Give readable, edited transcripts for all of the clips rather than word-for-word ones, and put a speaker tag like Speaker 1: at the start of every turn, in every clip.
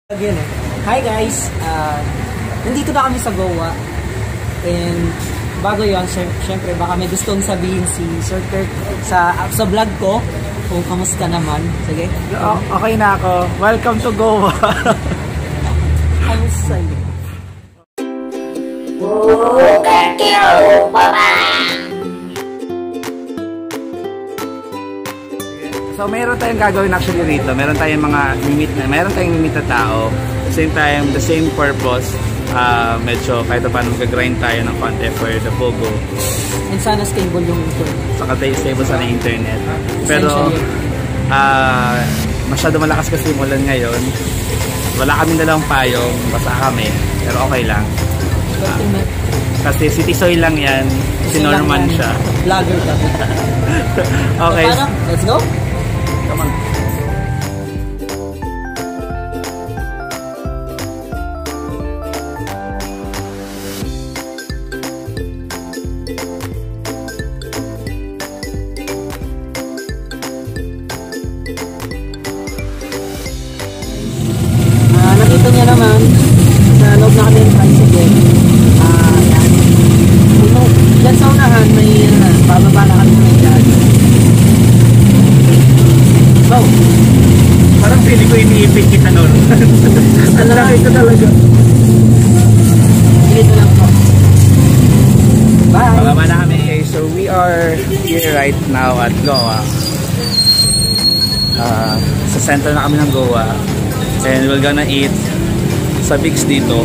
Speaker 1: Again, hi guys, nandito na kami sa Goa and bago yun, syempre baka may gustong sabihin si Sir Kirk sa vlog ko kung kamusta naman. Sige.
Speaker 2: Okay na ako. Welcome to Goa.
Speaker 1: Kamusta yun?
Speaker 2: So meron tayong gagawin actually rito. Meron tayong meet na tao. Same time, the same purpose. Medyo kahit paano mag-grind tayo ng content for the Pogo.
Speaker 1: And sana stable yung internet.
Speaker 2: Saka stable sana yung internet. Pero masyado malakas kasi yung ulan ngayon. Wala kami dalawang payong, basa kami. Pero okay lang. Kasi si Tisoy lang yan. Si Norman siya.
Speaker 1: Vlogger ka.
Speaker 2: Okay.
Speaker 1: So, let's go.
Speaker 2: Come on.
Speaker 1: Nakita niya naman sa loob na kami ng tricycle. Yan. Diyan sa unahan may bababa na kami ng dyan. So,
Speaker 2: Parang pili ko iniipit kita nun. Ang laki ka talaga.
Speaker 1: dito lang po. Bye!
Speaker 2: Pababa na kami. Okay, so we are here right now at Goa. Sa center na kami ng Goa. And we're gonna eat sa Bigs dito.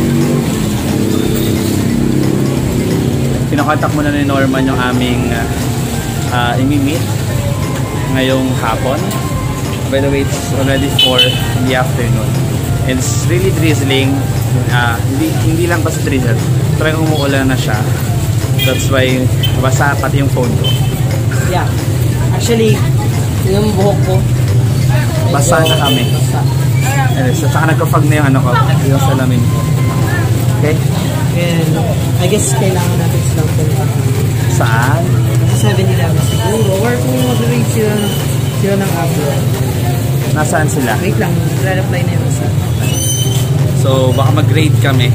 Speaker 2: Pinakontak muna ni Norman yung aming imi-meet ngayong hapon. By the way, it's already 4 in the afternoon. And it's really drizzling. Hindi lang basta drizzle. Talagang umuulan na siya. That's why basa pati yung phone ko.
Speaker 1: Yeah. Actually, yung buhok ko.
Speaker 2: Basa na kami.
Speaker 1: Basa.
Speaker 2: So, saka nagkapag na yung yung salamin ko. Okay?
Speaker 1: And I guess kailangan natin silang punta.
Speaker 2: Saan?
Speaker 1: Sa 7-Eleven siguro. Or kung mag-rate sila ng Apple.
Speaker 2: Nasaan sila?
Speaker 1: Wait lang, re-reply na yung isa.
Speaker 2: So, baka mag-grade kami.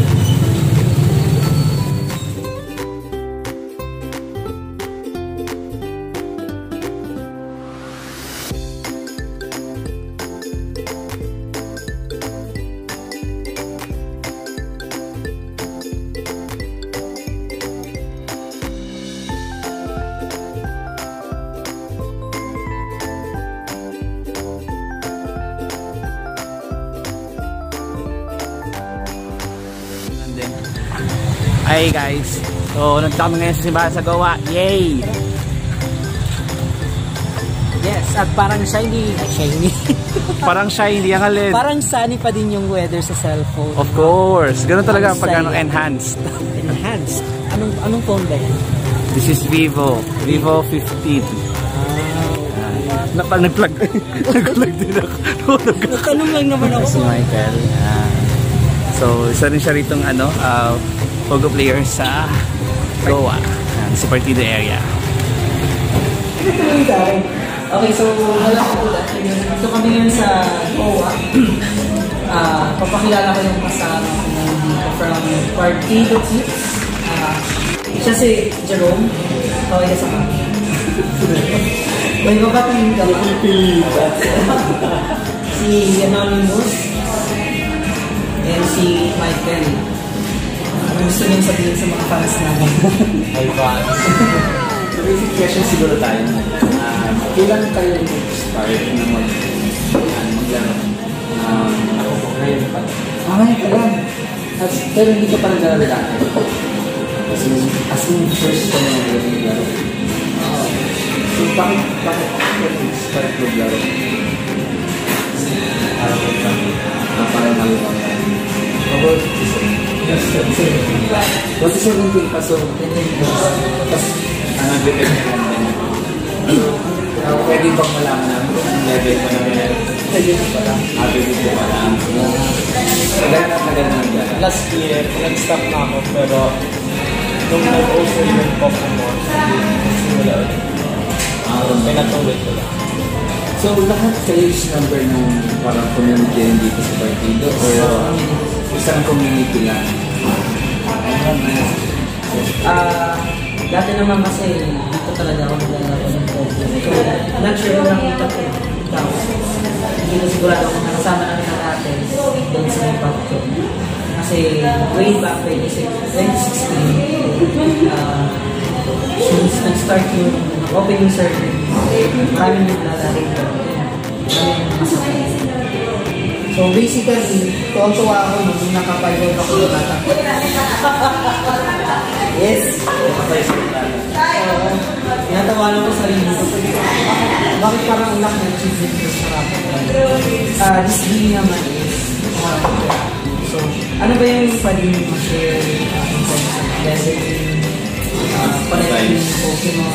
Speaker 2: Hi guys, so nandito kami ngayon sa simbahan sa Goa. Yay!
Speaker 1: Yes, at parang shiny.
Speaker 2: Parang shiny ang alin.
Speaker 1: Parang sunny pa din yung weather sa cellphone.
Speaker 2: Of course, ganun talaga pag
Speaker 1: Enhanced.
Speaker 2: enhanced.
Speaker 1: Anong phone ba yan?
Speaker 2: This is Vivo 15. Nag-plug din ako.
Speaker 1: Tanong lang naman ako.
Speaker 2: Si Michael. So, isa rin siya ritong Pogo player sa Goa, sa Partido area.
Speaker 1: Okay, so wala ko ulit. Ito kami ngayon sa Goa. Papakilala ko yung kasama ko from Partido Tips. Siya si Jerome. Okay ka sa kami. May mabating ka. Si Anonymous. And si Michael. Ano gusto niyong sabihin sa mga fans namin?
Speaker 3: Hi fans! So basic question siguro tayo. Kailan kayo start na maglaro? Ako po ngayon pa.
Speaker 1: Ngayon ka lang. Pero hindi ka pa naglalaro dati.
Speaker 3: As in first time na maglaro. So bakit start maglaro? Parang nalulong.
Speaker 1: Kasi 17 pa, so 10 years.
Speaker 3: Tapos, nag-detect ka lang din. Pwede bang malaman namin kung anong level mo na meron?
Speaker 1: Pwede pa lang.
Speaker 3: Ability ko pa lang. Tagal na nagdala.
Speaker 4: Last year, nag-stop na ako, pero nung nag-also yung Pokemon, simula ulit. Pinatuloy ko lang.
Speaker 3: So, lahat kayo is member ng parang community rin dito sa partido? O isang community lang?
Speaker 1: Dati naman kasi dito talaga ako naglalaro ng Pogo. So, not sure kung nakita ko ikaw. Hindi ko sigurado kung nakasama namin na dati doon sa may Pagto. Kasi way back 2016, since nag-start yung opening server, maraming naglalaro ito. Maraming masakit. So basically, tuwa ako nung nakapayod ako ng bata. Yes! Tinatawa lang ko sarili ko. Bakit parang ulak na achievement ko sa rapat? This game naman is so, ano ba yung pwede mo share in terms of leveling, collecting Pokemon,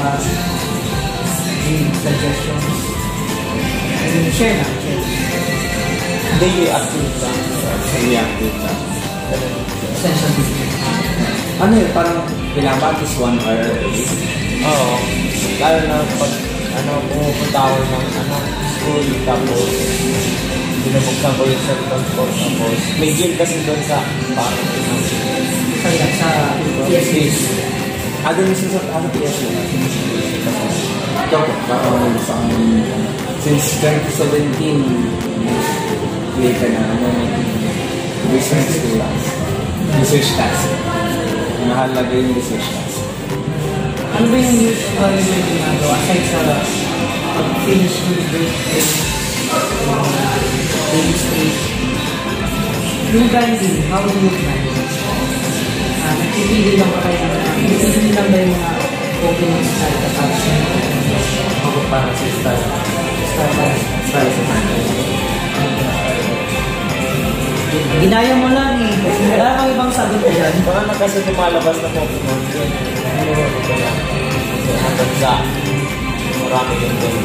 Speaker 1: suggestions? Share na, share.
Speaker 4: Daily active lang.
Speaker 3: Daily active lang.
Speaker 1: Essential business.
Speaker 3: Ano yun? Parang kailangan is 1 hour a day?
Speaker 4: Oo. Lalo na pag pumupunta ako ng school, tapos binubuksan ko yung cellphone ko, tapos may game kasi doon sa parang
Speaker 1: Sa PSP.
Speaker 3: Doon sa PSP. Ito po, parang since 2017, play ka na research task. Mahalaga yung research task.
Speaker 1: Ano ba yung usual yung ginagawa aside sa pag-finish yung break daily stage? Yung grinding, how do you grind? Nagpipili lang ba kayo nagpipili lang ba yung mga Pokemon style attachment?
Speaker 4: ako parang sa style sa
Speaker 1: Ginaya mo lang eh. Wala kang ibang sagot ko dyan.
Speaker 4: baka na kasi lumalabas na Pokemon yun. Ano ko lang. So, hanggang sa marami yung doon.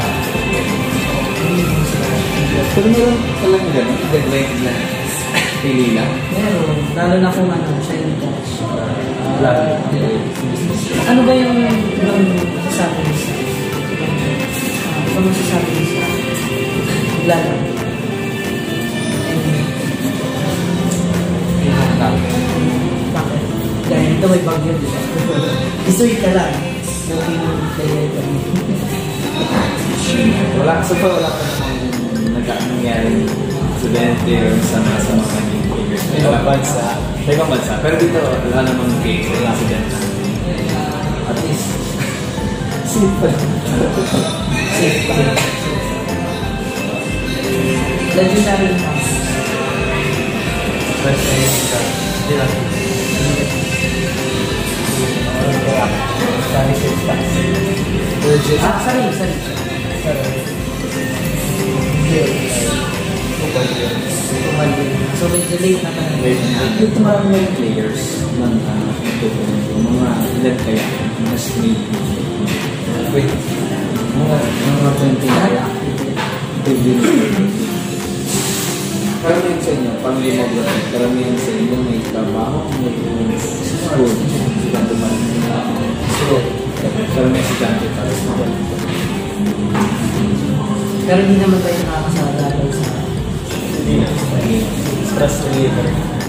Speaker 3: Pero meron ka lang gano'n, nag-grind na pili lang.
Speaker 1: Meron. Lalo na kung shiny touch.
Speaker 3: Lalo.
Speaker 1: Ano ba yung masasabi mo sa? Ano masasabi mo sa? Lalo. Bakit? Dahil ito may bagyo, di ba? Isuit ka lang. Okay mo player ka.
Speaker 3: Wala pa namang nangyari sa Benete or sa mga naging players. Sa ibang bansa. Pero dito, wala namang case. Wala accident na. At least, safe pa. Safe pa.
Speaker 1: Legendary na.
Speaker 4: First time ka. Hindi lang. Sorry, six stars.
Speaker 1: Sorry. So, medyo late na pa.
Speaker 3: Dito maraming players ng mga ilan kaya mas may mga 20 kaya karamihan sa inyo, pang-limog lang, karamihan sa inyo may trabaho, may school, sila duman. So, karamihan si Dante para sa mga.
Speaker 1: Pero hindi naman tayo nakakasala sa
Speaker 4: Hindi na. Stress reliever.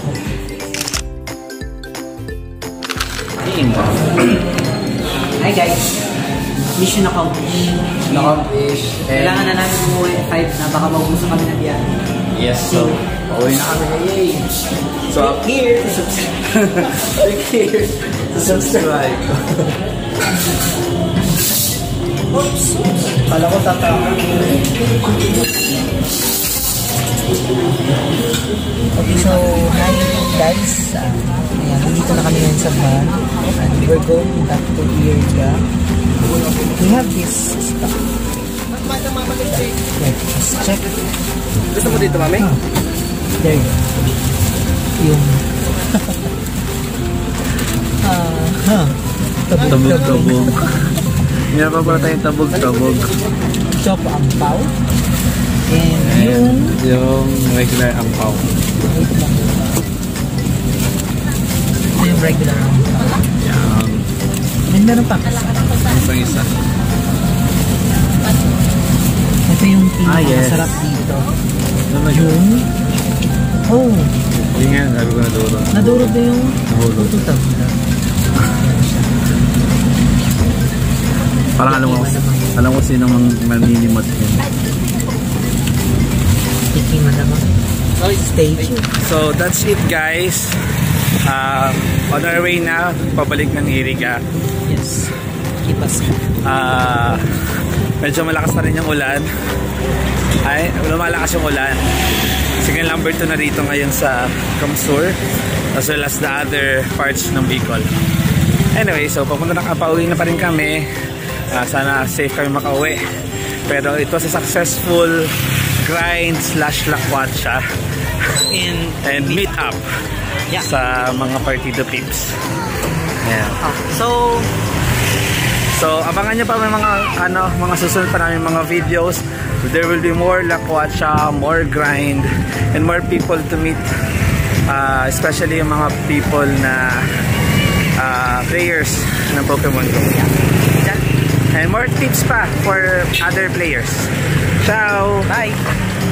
Speaker 1: Hi guys! Mission accomplished. Kailangan na namin umuwi at 5 na baka maubuso kami na biyahe.
Speaker 2: Yes, so, pauwi na kami. Yay! So,
Speaker 1: Click here to subscribe.
Speaker 2: click here to subscribe.
Speaker 1: Oops! Kala ko tatama. Okay, so hi guys. Ayan, nandito na kami ngayon sa van. And we're going back to the area. We have this stuff. Let's check.
Speaker 2: Gusto mo dito, mami?
Speaker 1: There you go. Yung
Speaker 2: Tabog-tabog. Meron pa pala tayong tabog-tabog.
Speaker 1: chop ang pao. And
Speaker 2: yung regular ampaw.
Speaker 1: ito yung regular ang pao.
Speaker 2: Yan.
Speaker 1: And meron pa.
Speaker 2: Isang isa.
Speaker 1: yung pinaka
Speaker 2: yes.
Speaker 1: masarap dito.
Speaker 2: Ano
Speaker 1: Yung... Oh,
Speaker 2: Yung nga, sabi ko nadurog.
Speaker 1: nadurog na yung...
Speaker 2: Nahulog.
Speaker 1: Tututag na.
Speaker 2: Parang alam ko sinong maninimot yun.
Speaker 1: Tikiman naman. Stay tuned.
Speaker 2: So that's it guys. On our way na, pabalik ng Iriga.
Speaker 1: Yes. Keep us.
Speaker 2: Medyo malakas na rin yung ulan. Ay, lumalakas yung ulan. Signal number 2 na rito ngayon sa Kamsur, as well as the other parts ng Bicol. Anyway, so papunta na pauwi na pa rin kami. Sana safe kami makauwi. Pero it was a successful grind / lakwatsa and meet up sa mga partido peeps. Yeah. So abangan nyo pa may mga susunod pa namin mga videos. There will be more lakwatsa, more grind, and more people to meet. Especially yung mga people na players ng Pokemon Go. And more tips pa for other players. Ciao!
Speaker 1: Bye!